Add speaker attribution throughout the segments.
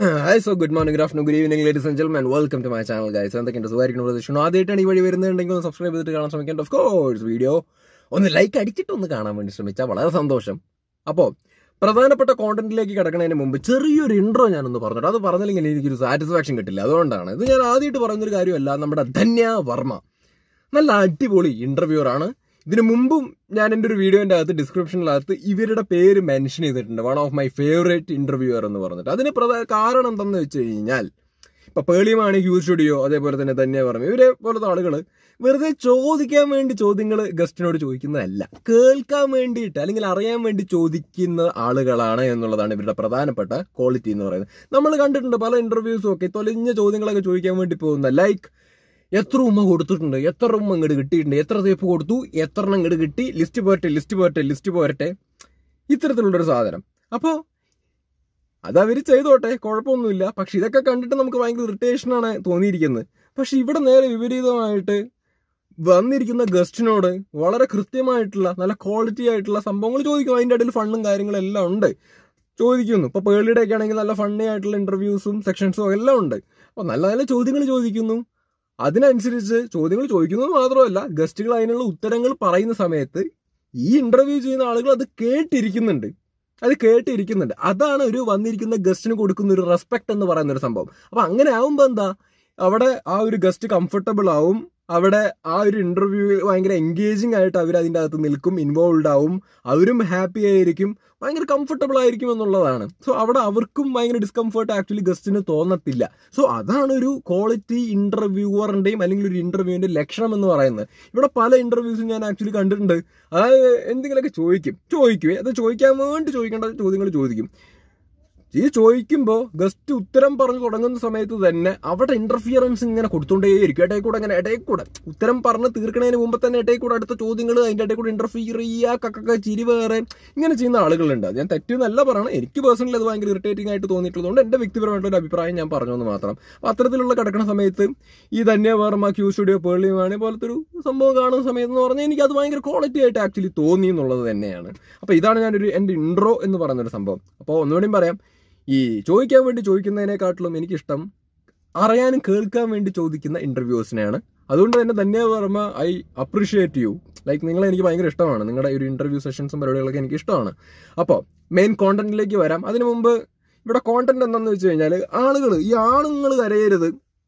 Speaker 1: Hi, so good morning, good afternoon, good evening, ladies and gentlemen. Welcome to my channel, guys. എന്തൊക്കെയുണ്ട് സുഖമായിരിക്കുന്നു. ആദ്യമായിട്ടാണ് ഈ വഴി വരുന്നുണ്ടെങ്കിൽ ഒന്ന് സബ്സ്ക്രൈബ് ചെയ്തിട്ട് കാണാൻ ശ്രമിക്കേണ്ട. ഓഫ് കോഴ്സ് വീഡിയോ ഒന്ന് ലൈക്ക് അടിച്ചിട്ട് ഒന്ന് കാണാൻ വേണ്ടി ശ്രമിച്ചാൽ വളരെ സന്തോഷം. അപ്പോൾ പ്രധാനപ്പെട്ട കോണ്ടന്റിലേക്ക് കിടക്കുന്നതിന് മുമ്പ് ചെറിയൊരു ഇൻട്രോ ഞാനൊന്ന് പറഞ്ഞിട്ട് അത് പറഞ്ഞില്ലെങ്കിൽ എനിക്കൊരു സാറ്റിസ്ഫാക്ഷൻ കിട്ടില്ല. അതുകൊണ്ടാണ് ഇത് ഞാൻ ആദ്യമായിട്ട് പറയുന്നൊരു കാര്യമല്ല. നമ്മുടെ ധന്യ വർമ്മ നല്ല അടിപൊളി ഇന്റർവ്യൂവർ ആണ്. ഇതിനു മുമ്പും ഞാൻ എൻ്റെ ഒരു വീഡിയോന്റെ അകത്ത് ഡിസ്ക്രിപ്ഷനിനകത്ത് ഇവരുടെ പേര് മെൻഷൻ ചെയ്തിട്ടുണ്ട്. One of my favourite interviewer എന്ന് പറഞ്ഞിട്ട്. അതിന് കാരണം എന്തെന്ന് വെച്ച് കഴിഞ്ഞാൽ ഇപ്പൊ പേളിയമാണ് യു സ്റ്റുഡിയോ, അതേപോലെ തന്നെ ധന്യ വർമ്മ, ഇവരെ പോലത്തെ ആളുകൾ വെറുതെ ചോദിക്കാൻ വേണ്ടി ചോദ്യങ്ങൾ ഗസ്റ്റിനോട് ചോദിക്കുന്നതല്ല, കേൾക്കാൻ വേണ്ടിയിട്ട് അല്ലെങ്കിൽ അറിയാൻ വേണ്ടി ചോദിക്കുന്ന ആളുകളാണ് എന്നുള്ളതാണ് ഇവരുടെ പ്രധാനപ്പെട്ട ക്വാളിറ്റി എന്ന് പറയുന്നത്. നമ്മൾ കണ്ടിട്ടുണ്ട് പല ഇന്റർവ്യൂസും ഒക്കെ തൊലിഞ്ഞ ചോദ്യങ്ങളൊക്കെ ചോദിക്കാൻ വേണ്ടി പോകുന്ന, ലൈക്ക് എത്ര ഉമ്മ കൊടുത്തിട്ടുണ്ട്, എത്ര ഉമ്മ ഇങ്ങോട്ട് കിട്ടിയിട്ടുണ്ട്, എത്ര തേപ്പ് കൊടുത്തു, എത്ര എണ്ണം ഇങ്ങോട്ട് കിട്ടി, ലിസ്റ്റ് പോരട്ടെ ഇത്തരത്തിലുള്ളൊരു സാധനം. അപ്പോൾ അതവര് ചെയ്തോട്ടെ, കുഴപ്പമൊന്നുമില്ല. പക്ഷെ ഇതൊക്കെ കണ്ടിട്ട് നമുക്ക് ഭയങ്കര ഇറിറ്റേഷനാണ് തോന്നിയിരിക്കുന്നത്. പക്ഷെ ഇവിടെ നേരെ വിപരീതമായിട്ട് വന്നിരിക്കുന്ന ഗസ്റ്റിനോട് വളരെ കൃത്യമായിട്ടുള്ള നല്ല ക്വാളിറ്റി ആയിട്ടുള്ള സംഭവങ്ങൾ ചോദിക്കും. അതിൻ്റെ ഇടയിൽ ഫണ്ണും കാര്യങ്ങളും എല്ലാം ഉണ്ട്, ചോദിക്കുന്നു. ഇപ്പൊ പേളിയുടെ ഒക്കെ ആണെങ്കിൽ നല്ല ഫണ്ണി ആയിട്ടുള്ള ഇന്റർവ്യൂസും സെക്ഷൻസും എല്ലാം ഉണ്ട്. അപ്പൊ നല്ല നല്ല ചോദ്യങ്ങൾ ചോദിക്കുന്നു. അതിനനുസരിച്ച് ചോദ്യങ്ങൾ ചോദിക്കുന്നത് മാത്രമല്ല, ഗസ്റ്റുകൾ അതിനുള്ള ഉത്തരങ്ങൾ പറയുന്ന സമയത്ത് ഈ ഇന്റർവ്യൂ ചെയ്യുന്ന ആളുകൾ അത് കേട്ടിരിക്കുന്നുണ്ട്. അതാണ് ഒരു വന്നിരിക്കുന്ന ഗസ്റ്റിന് കൊടുക്കുന്ന ഒരു റെസ്പെക്ട് എന്ന് പറയുന്ന ഒരു സംഭവം. അപ്പൊ അങ്ങനെ ആവുമ്പോ എന്താ, അവിടെ ആ ഒരു ഗസ്റ്റ് കംഫർട്ടബിൾ ആവും, അവിടെ ആ ഒരു ഇന്റർവ്യൂ ഭയങ്കര എൻഗേജിങ് ആയിട്ട് അവർ അതിൻ്റെ അകത്ത് നിൽക്കും, ഇൻവോൾവ് ആവും, അവരും ഹാപ്പി ആയിരിക്കും, ഭയങ്കര കംഫർട്ടബിൾ ആയിരിക്കും എന്നുള്ളതാണ്. സോ അവിടെ അവർക്കും ഭയങ്കര ഡിസ്കംഫർട്ട് ആക്ച്വലി ഗസ്റ്റിന് തോന്നത്തില്ല. സോ അതാണ് ഒരു ക്വാളിറ്റി ഇന്റർവ്യൂവറിന്റെയും അല്ലെങ്കിൽ ഒരു ഇന്റർവ്യൂവിന്റെ ലക്ഷണം എന്ന് പറയുന്നത്. ഇവിടെ പല ഇന്റർവ്യൂസും ഞാൻ ആക്ച്വലി കണ്ടിട്ടുണ്ട്. അതായത് എന്തെങ്കിലുമൊക്കെ ചോദിക്കുവേ അത് ചോദിക്കാൻ വേണ്ടി ചോദിക്കേണ്ട ചോദ്യങ്ങൾ ചോദിക്കും. ഈ ചോദിക്കുമ്പോൾ ഗസ്റ്റ് ഉത്തരം പറഞ്ഞു തുടങ്ങുന്ന സമയത്ത് തന്നെ അവിടെ ഇന്റർഫിയറൻസ് ഇങ്ങനെ കൊടുത്തോണ്ടേയിരിക്കും. ഇടയിൽ കൂടെ ഉത്തരം പറഞ്ഞ് തീർക്കണതിന് മുമ്പ് തന്നെ ഇടയിൽ കൂടെ അടുത്ത ചോദ്യങ്ങൾ, അതിൻ്റെ ഇടയിൽ കൂടെ ഇന്റർഫിയർ ചെയ്യുക, ചിരി വേറെ, ഇങ്ങനെ ചെയ്യുന്ന ആളുകളുണ്ട്. ഞാൻ തെറ്റെന്നല്ല പറയണം, എനിക്ക് പേഴ്സണലി അത് ഭയങ്കര ഇറിറ്റേറ്റിംഗ് ആയിട്ട് തോന്നിയിട്ടുള്ളതുകൊണ്ട് എൻ്റെ വ്യക്തിപരമായിട്ടൊരു അഭിപ്രായം ഞാൻ പറഞ്ഞു എന്ന് മാത്രം. അപ്പോൾ അത്തരത്തിലുള്ള കിടക്കുന്ന സമയത്ത് ഈ ധന്യ വർമ്മ, യു സ്റ്റുഡിയോ, പേളിയമാണ് പോലത്തെ ഒരു സംഭവം കാണുന്ന സമയത്ത് എന്ന് പറഞ്ഞാൽ എനിക്ക് അത് ഭയങ്കര ക്വാളിറ്റി ആയിട്ട് ആക്ച്വലി തോന്നി എന്നുള്ളത് തന്നെയാണ്. അപ്പോൾ ഇതാണ് എൻ്റെ ഇൻട്രോ എന്ന് പറയുന്നൊരു സംഭവം. അപ്പോൾ ഒന്നുകൂടിയും പറയാം, ഈ ചോദിക്കാൻ വേണ്ടി ചോദിക്കുന്നതിനെക്കാട്ടിലും എനിക്കിഷ്ടം അറിയാനും കേൾക്കാൻ വേണ്ടി ചോദിക്കുന്ന ഇന്റർവ്യൂസിനെയാണ്. അതുകൊണ്ട് തന്നെ Dhanya Varma, I appreciate you. Like നിങ്ങളെ എനിക്ക് ഭയങ്കര ഇഷ്ടമാണ്, നിങ്ങളുടെ ഒരു ഇന്റർവ്യൂ സെഷൻസും പരിപാടികളൊക്കെ എനിക്ക് ഇഷ്ടമാണ്. അപ്പോൾ മെയിൻ കോണ്ടന്റിലേക്ക് വരാം. അതിനു മുമ്പ് ഇവിടെ കോണ്ടന്റ് എന്താണെന്ന് വെച്ച് കഴിഞ്ഞാൽ, ആണുങ്ങൾ കരയരുത്,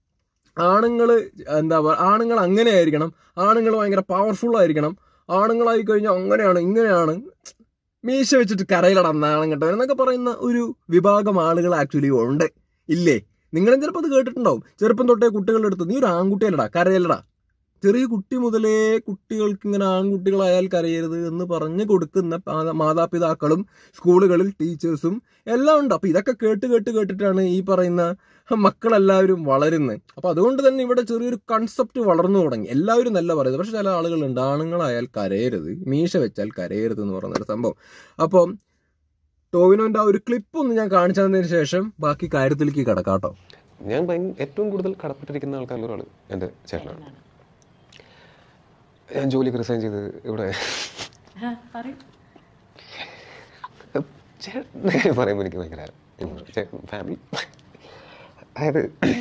Speaker 1: ആണുങ്ങൾ അങ്ങനെ ആയിരിക്കണം, ആണുങ്ങൾ ഭയങ്കര പവർഫുൾ ആയിരിക്കണം, ആണുങ്ങളായി കഴിഞ്ഞാൽ അങ്ങനെയാണ് ഇങ്ങനെയാണ്, മീശ വെച്ചിട്ട് കരയിലടന്നാണ് കേട്ടോ എന്നൊക്കെ പറയുന്ന ഒരു വിഭാഗം ആളുകൾ ആക്ച്വലി ഉണ്ട്, ഇല്ലേ? നിങ്ങളും ചിലപ്പോൾ അത് കേട്ടിട്ടുണ്ടാവും. ചെറുപ്പം തൊട്ടേ കുട്ടികളുടെ അടുത്ത് നീ ഒരു ആൺകുട്ടിയല്ലടാ, കരയല്ലടാ. ചെറിയ കുട്ടി മുതലേ കുട്ടികൾക്ക് ഇങ്ങനെ ആൺകുട്ടികളായാൽ കരയരുത് എന്ന് പറഞ്ഞു കൊടുക്കുന്ന മാതാപിതാക്കളും സ്കൂളുകളിൽ ടീച്ചേഴ്സും എല്ലാം ഉണ്ട്. അപ്പൊ ഇതൊക്കെ കേട്ടിട്ടാണ് ഈ പറയുന്ന മക്കളെല്ലാവരും വളരുന്നത്. അപ്പൊ അതുകൊണ്ട് തന്നെ ഇവിടെ ചെറിയൊരു കൺസെപ്റ്റ് വളർന്നു തുടങ്ങി. എല്ലാവരും നല്ല പറയുന്നത്, പക്ഷെ ചില ആളുകളുണ്ട് ആണുങ്ങളായാൽ കരയരുത്, മീശ വെച്ചാൽ കരയരുത് എന്ന് പറയുന്നൊരു സംഭവം. അപ്പം ടോവിനോന്റെ ആ ഒരു ക്ലിപ്പ് ഒന്ന് ഞാൻ കാണിച്ചു തന്നതിന് ശേഷം ബാക്കി കാര്യത്തിലേക്ക് കിടക്കാട്ടോ.
Speaker 2: ഞാൻ ഏറ്റവും കൂടുതൽ കടപ്പെട്ടിരിക്കുന്ന ആൾക്കാരിൽ ഒരാൾ എൻ്റെ ചേട്ടനാണ്. ഞാൻ ജോലിക്ക് റിസൈൻ ചെയ്ത് ഇവിടെ ചേട്ടനെ പറയുമ്പോൾ എനിക്ക് ഭയങ്കര ഫാമിലി, അതായത്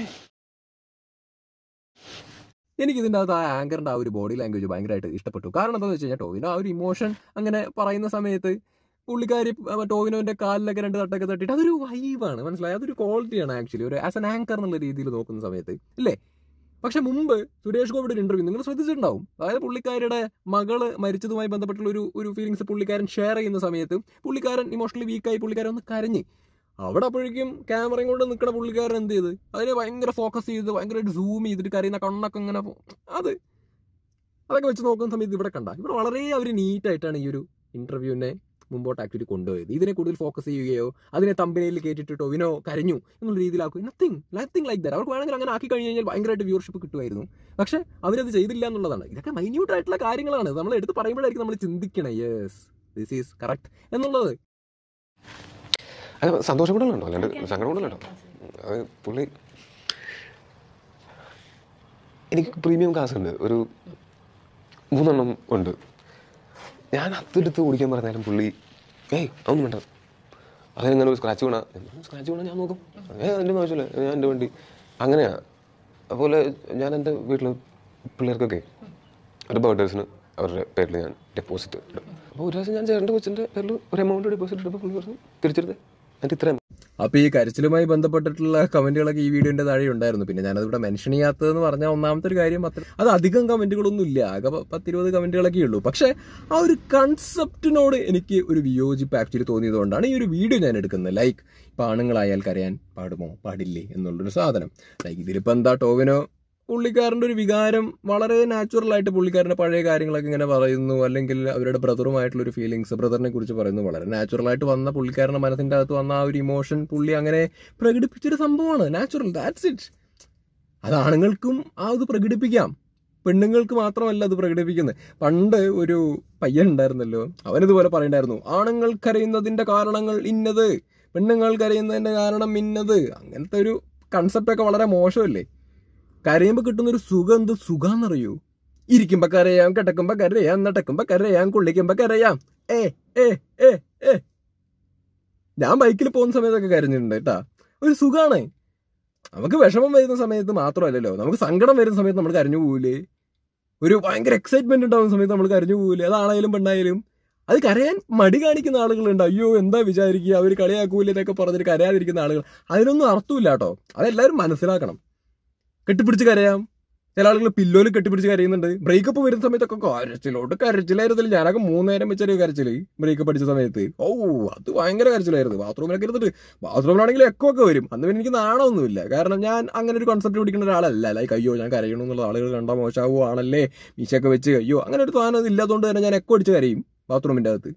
Speaker 1: എനിക്കിതിൻ്റെ അകത്ത് ആ ആങ്കറിന്റെ ആ ഒരു ബോഡി ലാംഗ്വേജ് ഭയങ്കരമായിട്ട് ഇഷ്ടപ്പെട്ടു. കാരണം എന്താണെന്ന് വെച്ച് കഴിഞ്ഞാൽ ടോവിനോ ആ ഒരു ഇമോഷൻ അങ്ങനെ പറയുന്ന സമയത്ത് പുള്ളിക്കാരി ടോവിനോന്റെ കാലിലൊക്കെ 2 തട്ടൊക്കെ തട്ടിയിട്ട് അതൊരു വൈബാണ്, മനസ്സിലായി? അതൊരു ക്വാളിറ്റിയാണ് ആക്ച്വലി ഒരു ആസ് എൻ ആങ്കർ എന്നുള്ള രീതിയിൽ നോക്കുന്ന സമയത്ത്, ഇല്ലേ? പക്ഷെ മുമ്പ് സുരേഷ് ഗോപിയുടെ ഇന്റർവ്യൂ നിങ്ങൾ ശ്രദ്ധിച്ചിട്ടുണ്ടാവും. അതായത് പുള്ളിക്കാരുടെ മകള് മരിച്ചതുമായി ബന്ധപ്പെട്ടുള്ള ഒരു ഫീലിങ്സ് പുള്ളിക്കാരൻ ഷെയർ ചെയ്യുന്ന സമയത്ത് പുള്ളിക്കാരൻ ഇമോഷണലി വീക്കായി പുള്ളിക്കാരൻ ഒന്ന് കരഞ്ഞ്. അവിടെ അപ്പോഴേക്കും ക്യാമറയും കൊണ്ട് നിൽക്കുന്ന പുള്ളിക്കാരൻ എന്ത് ചെയ്ത് അതിനെ ഭയങ്കര ഫോക്കസ് ചെയ്ത് ഭയങ്കരമായിട്ട് സൂം ചെയ്തിട്ട് കരയുന്ന കണ്ണൊക്കെ ഇങ്ങനെ അതൊക്കെ വെച്ച് നോക്കുന്ന സമയത്ത് ഇവിടെ വളരെ അവർ നീറ്റായിട്ടാണ് ഈ ഒരു ഇന്റർവ്യൂവിനെ മുമ്പോട്ട് ആക്ച്വലി കൊണ്ടുപോയത്. ഇതിനെ കൂടുതൽ ഫോക്കസ് ചെയ്യുകയോ അതിനെ തമ്പനയിൽ കേട്ടിട്ട് ടോവിനോ കരഞ്ഞു എന്നുള്ള രീതിയിലാക്കുകയോ നത്തിങ് ലൈക്ക് ദാറ്റ്. അവർക്ക് വേണമെങ്കിൽ അങ്ങനെ ആക്കി കഴിഞ്ഞ് കഴിഞ്ഞാൽ ഭയങ്കരമായിട്ട് വ്യൂവർഷിപ്പ് കിട്ടുമായിരുന്നു. പക്ഷെ അവരത് ചെയ്തില്ല എന്നുള്ളതാണ്. ഇതൊക്കെ മൈന്യൂട്ട് ആയിട്ടുള്ള കാര്യങ്ങളാണ്. നമ്മൾ എടുത്ത് പറയുമ്പോഴായിരിക്കും നമ്മൾ ചിന്തിക്കണേ യെസ് ദിസ് ഈസ് കറക്റ്റ് എന്നുള്ളത്.
Speaker 2: അത് സന്തോഷം കൂടല്ലോ, അല്ലാണ്ട് സങ്കടം കൂടല്ലോ. അത് പുള്ളി എനിക്ക് പ്രീമിയം കാസ് ഉണ്ട്, ഒരു 3 എണ്ണം ഉണ്ട്. ഞാൻ അതെടുത്ത് ഓടിക്കാൻ പറഞ്ഞാലും പുള്ളി അതൊന്നും വേണ്ട, അതിനിങ്ങനെ ഒരു സ്ക്രാച്ച് വീണാൽ ഞാൻ നോക്കും, എൻ്റെ ആവശ്യമില്ല, ഞാൻ എൻ്റെ വണ്ടി. അങ്ങനെയാണ്. അതുപോലെ ഞാൻ എൻ്റെ വീട്ടിൽ പിള്ളേർക്കൊക്കെ ഒരു ബർത്ത്ഡേസിന് അവരുടെ പേരിൽ ഞാൻ ഡെപ്പോസിറ്റ് ഇടും. അപ്പോൾ ഒരു പ്രാവശ്യം ഞാൻ ചേട്ടൻ്റെ കൊച്ചിൻ്റെ പേരിൽ ഒരു എമൗണ്ട് ഡെപ്പോസിറ്റ് ഇട്ടപ്പോൾ പുള്ളി പറഞ്ഞു തിരിച്ചെടുത്ത് എന്നിട്ട് ഇത്രയും.
Speaker 1: അപ്പോൾ ഈ കരച്ചിലുമായി ബന്ധപ്പെട്ടിട്ടുള്ള കമന്റുകളൊക്കെ ഈ വീഡിയോന്റെ താഴെ ഉണ്ടായിരുന്നു. പിന്നെ ഞാനതിവിടെ മെൻഷൻ ചെയ്യാത്തതെന്ന് പറഞ്ഞാൽ ഒന്നാമത്തെ ഒരു കാര്യം അത് അധികം കമന്റുകളൊന്നും ഇല്ല, ആകെ 10-20 കമന്റുകളൊക്കെ ഉള്ളൂ. പക്ഷെ ആ ഒരു കൺസെപ്റ്റിനോട് എനിക്ക് ഒരു വിയോജിപ്പ് ആക്ച്വലി തോന്നിയതുകൊണ്ടാണ് ഈ ഒരു വീഡിയോ ഞാൻ എടുക്കുന്നത്. ലൈക്ക് ഇപ്പം ആണുങ്ങളായാൽ കരയാൻ പാടുമോ പാടില്ലേ എന്നുള്ളൊരു സാധനം. ലൈക്ക് ഇതിലിപ്പോൾ എന്താ, ടോവിനോ പുള്ളിക്കാരൻ്റെ ഒരു വികാരം വളരെ നാച്ചുറലായിട്ട് പുള്ളിക്കാരൻ്റെ പഴയ കാര്യങ്ങളൊക്കെ ഇങ്ങനെ പറയുന്നു, അല്ലെങ്കിൽ അവരുടെ ബ്രദറുമായിട്ടുള്ളൊരു ഫീലിങ്സ്, ബ്രദറിനെ കുറിച്ച് പറയുന്നു. വളരെ നാച്ചുറലായിട്ട് വന്ന പുള്ളിക്കാരൻ്റെ മനസ്സിൻ്റെ അകത്ത് വന്ന ആ ഒരു ഇമോഷൻ പുള്ളി അങ്ങനെ പ്രകടിപ്പിച്ചൊരു സംഭവമാണ്. Natural, that's it. അത് ആണുങ്ങൾക്കും അത് പ്രകടിപ്പിക്കാം, പെണ്ണുങ്ങൾക്ക് മാത്രമല്ല അത് പ്രകടിപ്പിക്കുന്നത്. പണ്ട് ഒരു പയ്യൻ ഉണ്ടായിരുന്നല്ലോ, അവനിതുപോലെ പറയണ്ടായിരുന്നു, ആണുങ്ങൾ കരയുന്നതിൻ്റെ കാരണങ്ങൾ ഇന്നത്, പെണ്ണുങ്ങൾ കരയുന്നതിൻ്റെ കാരണം ഇന്നത്. അങ്ങനത്തെ ഒരു കൺസെപ്റ്റൊക്കെ വളരെ മോശമല്ലേ? കരയുമ്പോൾ കിട്ടുന്നൊരു സുഖം എന്ത് സുഖാന്നറിയോ? ഇരിക്കുമ്പോൾ കരയാം, കിടക്കുമ്പോൾ കരയാം, നടക്കുമ്പോൾ കരയാം, കുളിക്കുമ്പോൾ കരയാം. ഞാൻ ബൈക്കിൽ പോകുന്ന സമയത്തൊക്കെ കരഞ്ഞിട്ടുണ്ട് കേട്ടാ. ഒരു സുഖാണ്. നമുക്ക് വിഷമം വരുന്ന സമയത്ത് മാത്രമല്ലല്ലോ, നമുക്ക് സങ്കടം വരുന്ന സമയത്ത് നമ്മൾ കരഞ്ഞു പോകൂലേ? ഒരു ഭയങ്കര എക്സൈറ്റ്മെന്റ് ഉണ്ടാകുന്ന സമയത്ത് നമ്മൾ കരഞ്ഞു പോകൂലേ? അതാണായാലും പെണ്ണായാലും. അത് കരയാൻ മടി കാണിക്കുന്ന ആളുകളുണ്ട്. അയ്യോ എന്താ വിചാരിക്കുക, അവർ കളിയാക്കൂലേ എന്നൊക്കെ പറഞ്ഞിട്ട് കരയാതിരിക്കുന്ന ആളുകൾ. അതിനൊന്നും അർത്ഥമില്ല കേട്ടോ. അതെല്ലാവരും മനസ്സിലാക്കണം. കെട്ടിപ്പിടിച്ച് കരയാം. ചില ആളുകൾ പില്ലോയിൽ കെട്ടിപ്പിടിച്ച് കരയുന്നുണ്ട്. ബ്രേക്കപ്പ് വരുന്ന സമയത്തൊക്കെ കരച്ചിലായിരുന്നില്ല. ഞാനൊക്കെ 3 നേരം വെച്ചൊരു കരച്ചില് ബ്രേക്കപ്പ് അടിച്ച സമയത്ത്. അത് ഭയങ്കര കരച്ചിലായിരുന്നു. ബാത്റൂമിലൊക്കെ ഇരുന്നിട്ട്, ബാത്റൂമിലാണെങ്കിൽ എക്കോ ഒക്കെ വരും. അന്ന് പിന്നെ എനിക്ക് നാണമൊന്നുമില്ല. കാരണം ഞാൻ അങ്ങനെ ഒരു കോൺസെപ്റ്റ് പിടിക്കുന്ന ഒരാളല്ല. ലൈക്ക് അയ്യോ ഞാൻ കരയണം എന്നുള്ള ആളുകൾ കണ്ടാൽ മോശമാവുകയാണല്ലേ, മീശയൊക്കെ വെച്ച് അയ്യോ അങ്ങനെ ഒരു സാധനം ഇല്ലാത്തതുകൊണ്ട് തന്നെ ഞാൻ എക്കോ അടിച്ച് കരയും ബാത്റൂമിൻ്റെ അകത്ത്.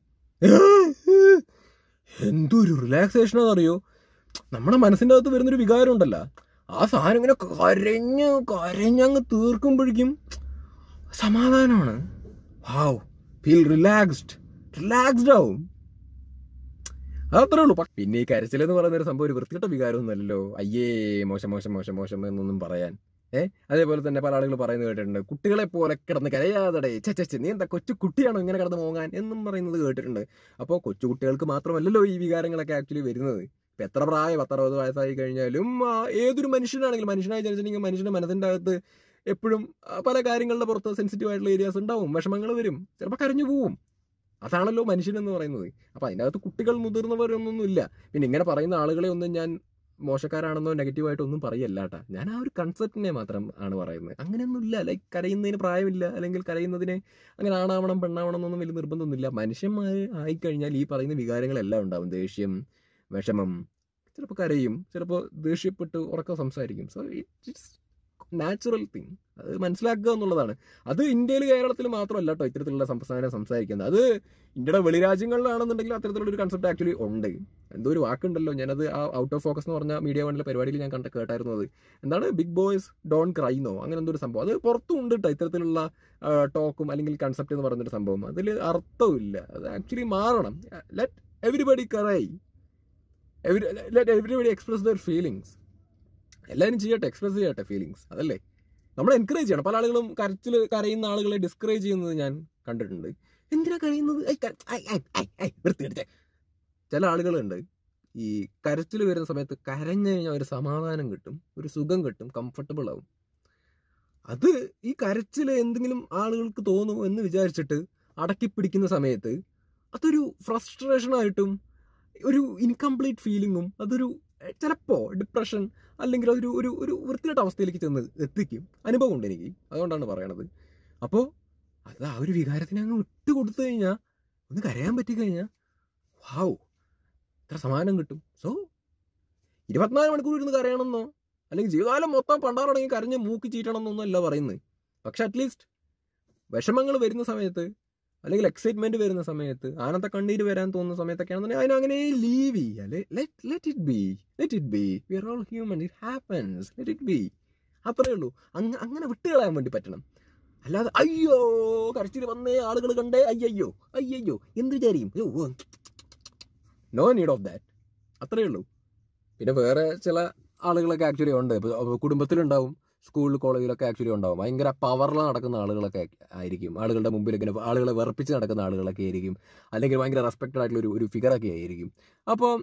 Speaker 1: എന്തൊരു റിലാക്സേഷനാണെന്നറിയോ? നമ്മുടെ മനസ്സിൻ്റെ അകത്ത് വരുന്നൊരു വികാരം ഉണ്ടല്ലോ, ആ സാധനം ഇങ്ങനെ കരഞ്ഞങ്ങ് തീർക്കുമ്പോഴേക്കും സമാധാനമാണ്. വാവ്, ഫീൽ റിലാക്സ്ഡ് ആവും. അതത്രേ ഉള്ളൂ. പിന്നെ ഈ കരച്ചിലെന്ന് പറയുന്നൊരു സംഭവം ഒരു വൃത്തികെട്ട വികാരമൊന്നുമല്ലല്ലോ. അയ്യേ മോശം എന്നൊന്നും പറയാൻ. അതേപോലെ തന്നെ പല ആളുകൾ പറയുന്നത് കേട്ടിട്ടുണ്ട്, കുട്ടികളെ പോലെ കിടന്ന് കരയാതടേ, നീ എന്താ കൊച്ചു കുട്ടിയാണോ ഇങ്ങനെ കിടന്ന് മോങ്ങാൻ എന്നും പറയുന്നത് കേട്ടിട്ടുണ്ട്. അപ്പോൾ കൊച്ചു കുട്ടികൾക്ക് മാത്രമല്ലല്ലോ ഈ വികാരങ്ങളൊക്കെ ആക്ച്വലി വരുന്നത്. ഇപ്പം എത്ര പ്രായം, 10-60 വയസ്സായി കഴിഞ്ഞാലും ഏതൊരു മനുഷ്യനാണെങ്കിലും, മനുഷ്യനായി ജനിച്ചിട്ടുണ്ടെങ്കിൽ മനുഷ്യൻ്റെ മനസ്സിൻ്റെ അകത്ത് എപ്പോഴും പല കാര്യങ്ങളുടെ പുറത്ത് സെൻസിറ്റീവ് ആയിട്ടുള്ള ഏരിയാസ് ഉണ്ടാവും, വിഷമങ്ങൾ വരും, ചിലപ്പോൾ കരഞ്ഞു പോവും. അതാണല്ലോ മനുഷ്യനെന്ന് പറയുന്നത്. അപ്പോൾ അതിൻ്റെ അകത്ത് കുട്ടികൾ മുതിർന്നവരൊന്നൊന്നുമില്ല. പിന്നെ ഇങ്ങനെ പറയുന്ന ആളുകളെ ഒന്നും ഞാൻ മോശക്കാരാണെന്നോ നെഗറ്റീവായിട്ടൊന്നും പറയല്ല കേട്ടാ. ഞാൻ ആ ഒരു കൺസെപ്റ്റിനെ മാത്രം ആണ് പറയുന്നത്. അങ്ങനെയൊന്നുമില്ല. ലൈക്ക് കരയുന്നതിന് പ്രായമില്ല, അല്ലെങ്കിൽ കരയുന്നതിന് അങ്ങനെ ആണാവണം പെണ്ണാവണം എന്നൊന്നും വലിയ നിർബന്ധമൊന്നുമില്ല. മനുഷ്യന്മാർ ആയിക്കഴിഞ്ഞാൽ ഈ പറയുന്ന വികാരങ്ങളെല്ലാം ഉണ്ടാവും. ദേഷ്യം, വിഷമം, ചിലപ്പോൾ കരയും, ചിലപ്പോൾ ദേഷ്യപ്പെട്ട് ഉറക്കം സംസാരിക്കും. So it's natural thing. അത് മനസ്സിലാക്കുക എന്നുള്ളതാണ്. അത് ഇന്ത്യയിൽ കേരളത്തിൽ മാത്രമല്ല കേട്ടോ ഇത്തരത്തിലുള്ള സംസ്ഥാനം സംസാരിക്കുന്നത്. അത് ഇന്ത്യയുടെ വെളിരാജ്യങ്ങളിലാണെന്നുണ്ടെങ്കിൽ അത്തരത്തിലുള്ളൊരു കൺസെപ്റ്റ് ആക്ച്വലി ഉണ്ട്. എന്തോ ഒരു വാക്കുണ്ടല്ലോ, ഞാനത് ആ ഔട്ട് ഓഫ് ഫോക്കസ് എന്ന് പറഞ്ഞ മീഡിയ വണ്ണിലെ പരിപാടിയിൽ ഞാൻ കേട്ടായിരുന്നത്. എന്താണ്, ബിഗ് ബോയ്സ് ഡോൺ ക്രൈന്നോ അങ്ങനെ എന്തോ ഒരു സംഭവം. അത് പുറത്തും ഉണ്ട് കേട്ടോ ഇത്തരത്തിലുള്ള ടോക്കും അല്ലെങ്കിൽ കൺസെപ്റ്റ് എന്ന് പറയുന്നൊരു സംഭവം. അതിൽ അർത്ഥമില്ല. അത് ആക്ച്വലി മാറണം. Let everybody cry, let everybody express their feelings. എല്ലാവരും ചെയ്യട്ടെ, എക്സ്പ്രസ് ചെയ്യട്ടെ ഫീലിങ്സ്. അതല്ലേ നമ്മൾ എൻകറേജ് ചെയ്യണം. പല ആളുകളും കരയുന്ന ആളുകളെ ഡിസ്കറേജ് ചെയ്യുന്നത് ഞാൻ കണ്ടിട്ടുണ്ട്. എന്തിനാ കരയുന്നത്, വൃത്തിയെടുത്തേ. ചില ആളുകളുണ്ട് ഈ കരച്ചിൽ വരുന്ന സമയത്ത് കരഞ്ഞു കഴിഞ്ഞാൽ ഒരു സമാധാനം കിട്ടും, ഒരു സുഖം കിട്ടും, കംഫർട്ടബിൾ ആവും. അത് ഈ കരച്ചിൽ എന്തെങ്കിലും ആളുകൾക്ക് തോന്നും എന്ന് വിചാരിച്ചിട്ട് അടക്കി പിടിക്കുന്ന സമയത്ത് അതൊരു ഫ്രസ്ട്രേഷനായിട്ടും ഒരു ഇൻകംപ്ലീറ്റ് ഫീലിങ്ങും, അതൊരു ചിലപ്പോൾ ഡിപ്രഷൻ അല്ലെങ്കിൽ അതൊരു ഒരു ഒരു വൃത്തികെട്ട അവസ്ഥയിലേക്ക് ചെന്ന് എത്തിക്കും. അനുഭവം ഉണ്ട് എനിക്ക്, അതുകൊണ്ടാണ് പറയണത്. അപ്പോൾ അത് ആ ഒരു വികാരത്തിനെ അങ്ങ് വിട്ട് കൊടുത്തു കഴിഞ്ഞാൽ, ഒന്ന് കരയാൻ പറ്റിക്കഴിഞ്ഞാൽ വാവ്, ഇത്ര സമാധാനം കിട്ടും. സോ 24 മണിക്കൂർ ഇരുന്ന് കരയണമെന്നോ അല്ലെങ്കിൽ ജീവിതകാലം മൊത്തം പണ്ടാറടങ്ങി കരഞ്ഞ് മൂക്കി ചീറ്റണം എന്നൊന്നും അല്ല പറയുന്നത്. പക്ഷെ അറ്റ്ലീസ്റ്റ് വിഷമങ്ങൾ വരുന്ന സമയത്ത് അല്ലെങ്കിൽ എക്സൈറ്റ്മെന്റ് വരുന്ന സമയത്ത്, ആനന്ദ കണ്ണീര് വരാൻ തോന്നുന്ന സമയത്തൊക്കെയാണെന്നുണ്ടെങ്കിൽ അതിനങ്ങനെ ലീവ് ചെയ്യാം. Let it be we are all human, it happens, let it be. അത്രയേ ഉള്ളൂ. അങ്ങനെ വിട്ടുകളയാൻ വേണ്ടി പറ്റണം. അല്ലാതെ അയ്യോ കരച്ചിൽ വന്നേ ആളുകൾ കണ്ടേ അയ്യോ എന്ത് വിചാരിക്കും, നോ നീഡ് ഓഫ് ദാറ്റ്. അത്രയേ ഉള്ളൂ. പിന്നെ വേറെ ചില ആളുകളൊക്കെ ആക്ച്വലി ഉണ്ട്. ഇപ്പോൾ കുടുംബത്തിലുണ്ടാവും, സ്കൂളിൽ കോളേജിലൊക്കെ ആക്ച്വലി ഉണ്ടാവും. ഭയങ്കര പവറിൽ നടക്കുന്ന ആളുകളൊക്കെ ആയിരിക്കും. ആളുകളുടെ മുമ്പിൽ ഇങ്ങനെ ആളുകളെ വെറുപ്പിച്ച് നടക്കുന്ന ആളുകളൊക്കെ ആയിരിക്കും. അല്ലെങ്കിൽ ഭയങ്കര റെസ്പെക്റ്റഡ് ആയിട്ടുള്ള ഒരു ഫിഗറൊക്കെ ആയിരിക്കും. അപ്പോൾ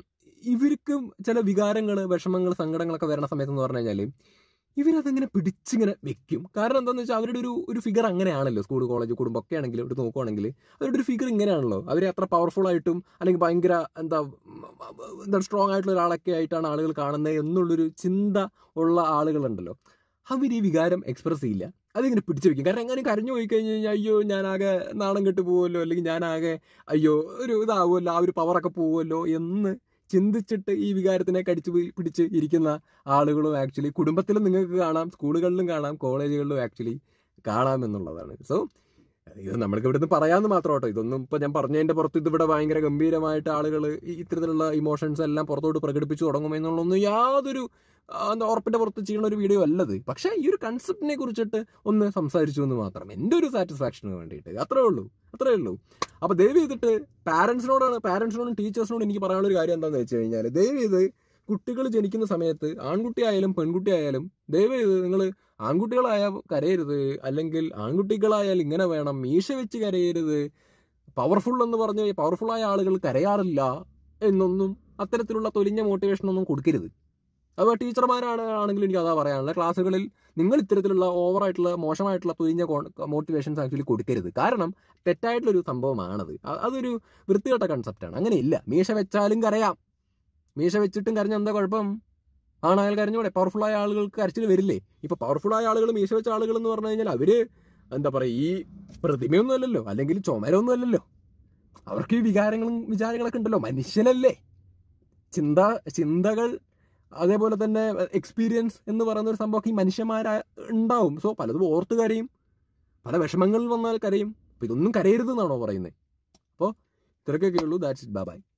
Speaker 1: ഇവർക്കും ചില വികാരങ്ങൾ, വിഷമങ്ങൾ, സങ്കടങ്ങളൊക്കെ വരുന്ന സമയത്ത് എന്ന് പറഞ്ഞു കഴിഞ്ഞാൽ ഇവരതെങ്ങനെ പിടിച്ചിങ്ങനെ വെക്കും. കാരണം എന്താണെന്ന് വെച്ചാൽ അവരുടെ ഒരു ഫിഗർ അങ്ങനെയാണല്ലോ. സ്കൂൾ, കോളേജ്, കുടുംബമൊക്കെ ആണെങ്കിലും എടുത്ത് നോക്കുവാണെങ്കിൽ അവരുടെ ഒരു ഫിഗർ ഇങ്ങനെയാണല്ലോ. അവരെ അത്ര പവർഫുൾ ആയിട്ടും അല്ലെങ്കിൽ ഭയങ്കര എന്താ സ്ട്രോങ് ആയിട്ടുള്ള ഒരാളൊക്കെ ആയിട്ടാണ് ആളുകൾ കാണുന്നത് എന്നുള്ളൊരു ചിന്ത ഉള്ള ആളുകളുണ്ടല്ലോ. അവർ ഈ വികാരം എക്സ്പ്രസ് ചെയ്യില്ല, അതിങ്ങനെ പിടിച്ചു വെക്കും. കാരണം എങ്ങനെ കരഞ്ഞു പോയി കഴിഞ്ഞ് കഴിഞ്ഞാൽ അയ്യോ ഞാനാകെ നാണം കെട്ട് പോവുമല്ലോ, അല്ലെങ്കിൽ ഞാനാകെ അയ്യോ ഒരു ഇതാവുമല്ലോ, ആ ഒരു പവറൊക്കെ പോവുമല്ലോ എന്ന് ചിന്തിച്ചിട്ട് ഈ വികാരത്തിനെ കടിച്ചു പിടിച്ച് ഇരിക്കുന്ന ആളുകളും ആക്ച്വലി കുടുംബത്തിലും നിങ്ങൾക്ക് കാണാം, സ്കൂളുകളിലും കാണാം, കോളേജുകളിലും ആക്ച്വലി കാണാം എന്നുള്ളതാണ്. സോ ഇത് നമ്മൾക്ക് ഇവിടുന്ന് പറയാമെന്ന് മാത്രം കേട്ടോ. ഇതൊന്നും ഇപ്പം ഞാൻ പറഞ്ഞതിൻ്റെ പുറത്ത് ഇതിവിടെ ഭയങ്കര ഗംഭീരമായിട്ട് ആളുകൾ ഇത്തരത്തിലുള്ള ഇമോഷൻസ് എല്ലാം പുറത്തോട്ട് പ്രകടിപ്പിച്ചു തുടങ്ങുമെന്നുള്ളൊന്നും യാതൊരു ഉറപ്പിൻ്റെ പുറത്ത് ചെയ്യുന്ന ഒരു വീഡിയോ അല്ലത്. പക്ഷേ ഈ ഒരു കൺസെപ്റ്റിനെ കുറിച്ചിട്ട് ഒന്ന് സംസാരിച്ചു എന്ന് മാത്രം, എൻ്റെ ഒരു സാറ്റിസ്ഫാക്ഷന് വേണ്ടിയിട്ട്. അത്രേ ഉള്ളൂ. അപ്പോൾ ദയവ് ചെയ്തിട്ട് പാരൻസിനോടും ടീച്ചേഴ്സിനോടും എനിക്ക് പറയാനുള്ളൊരു കാര്യം എന്താണെന്ന് വെച്ച് കഴിഞ്ഞാൽ, ദയവ് ചെയ്ത് കുട്ടികൾ ജനിക്കുന്ന സമയത്ത് ആൺകുട്ടിയായാലും പെൺകുട്ടിയായാലും ദയവ് ചെയ്ത് നിങ്ങൾ ആൺകുട്ടികളായാൽ കരയരുത്, അല്ലെങ്കിൽ ആൺകുട്ടികളായാൽ ഇങ്ങനെ വേണം, മീശ വെച്ച് കരയരുത്, പവർഫുൾ എന്ന് പറഞ്ഞ് പവർഫുള്ളായ ആളുകൾ കരയാറില്ല എന്നൊന്നും അത്തരത്തിലുള്ള തൊലിഞ്ഞ മോട്ടിവേഷനൊന്നും കൊടുക്കരുത്. അപ്പോൾ ടീച്ചർമാരാണെങ്കിലും എനിക്ക് അതാ പറയാനുള്ളത്. ക്ലാസ്സുകളിൽ നിങ്ങൾ ഇത്തരത്തിലുള്ള ഓവറായിട്ടുള്ള മോശമായിട്ടുള്ള തൊലിഞ്ഞ മോട്ടിവേഷൻസ് ആക്ച്വലി കൊടുക്കരുത്. കാരണം തെറ്റായിട്ടുള്ളൊരു സംഭവമാണത്. അതൊരു വൃത്തികെട്ട കൺസെപ്റ്റാണ്. അങ്ങനെയില്ല. മീശ വെച്ചാലും കരയാം, മീശ വെച്ചിട്ടും കരഞ്ഞ എന്താ കുഴപ്പം? ആണായാൽ കരഞ്ഞൂടെ? പവർഫുള്ളായ ആളുകൾക്ക് കരച്ചിൽ വരില്ലേ? ഇപ്പോൾ പവർഫുള്ളായ ആളുകൾ, മീശ വെച്ച ആളുകൾ എന്ന് പറഞ്ഞു കഴിഞ്ഞാൽ അവർ എന്താ പറയുക, ഈ പ്രതിമയൊന്നും അല്ലല്ലോ, അല്ലെങ്കിൽ ചുമരൊന്നും അല്ലല്ലോ. അവർക്ക് ഈ വിചാരങ്ങളൊക്കെ ഉണ്ടല്ലോ. മനുഷ്യനല്ലേ, ചിന്തകൾ, അതേപോലെ തന്നെ എക്സ്പീരിയൻസ് എന്ന് പറയുന്ന ഒരു സംഭവമൊക്കെ ഈ മനുഷ്യന്മാരുണ്ടാവും. സോ പലതും ഓർത്ത് കരയും, പല വിഷമങ്ങളിൽ വന്നാൽ കരയും. അപ്പോൾ ഇതൊന്നും കരയരുതെന്നാണോ പറയുന്നത്? അപ്പോൾ ഇത്രയൊക്കെ ഉള്ളൂ. That's it. ബൈ.